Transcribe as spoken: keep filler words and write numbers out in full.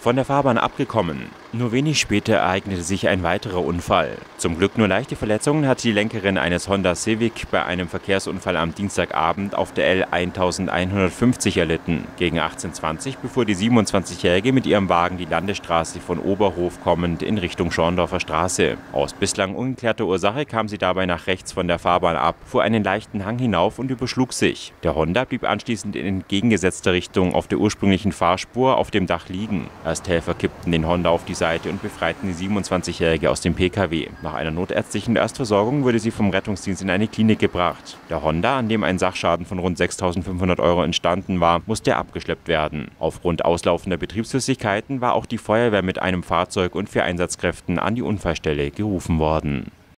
von der Fahrbahn abgekommen. Nur wenig später ereignete sich ein weiterer Unfall. Zum Glück nur leichte Verletzungen hatte die Lenkerin eines Honda Civic bei einem Verkehrsunfall am Dienstagabend auf der L elfhundertfünfzig erlitten. Gegen achtzehn Uhr zwanzig befuhr die siebenundzwanzigjährige mit ihrem Wagen die Landesstraße von Oberhof kommend in Richtung Schorndorfer Straße. Aus bislang ungeklärter Ursache kam sie dabei nach rechts von der Fahrbahn ab, fuhr einen leichten Hang hinauf und überschlug sich. Der Honda blieb anschließend in entgegengesetzter Richtung auf der ursprünglichen Fahrspur auf dem Dach liegen. Ersthelfer kippten den Honda auf die Seite und befreiten die siebenundzwanzigjährige aus dem Pkw. Nach einer notärztlichen Erstversorgung wurde sie vom Rettungsdienst in eine Klinik gebracht. Der Honda, an dem ein Sachschaden von rund sechstausendfünfhundert Euro entstanden war, musste abgeschleppt werden. Aufgrund auslaufender Betriebsflüssigkeiten war auch die Feuerwehr mit einem Fahrzeug und vier Einsatzkräften an die Unfallstelle gerufen worden.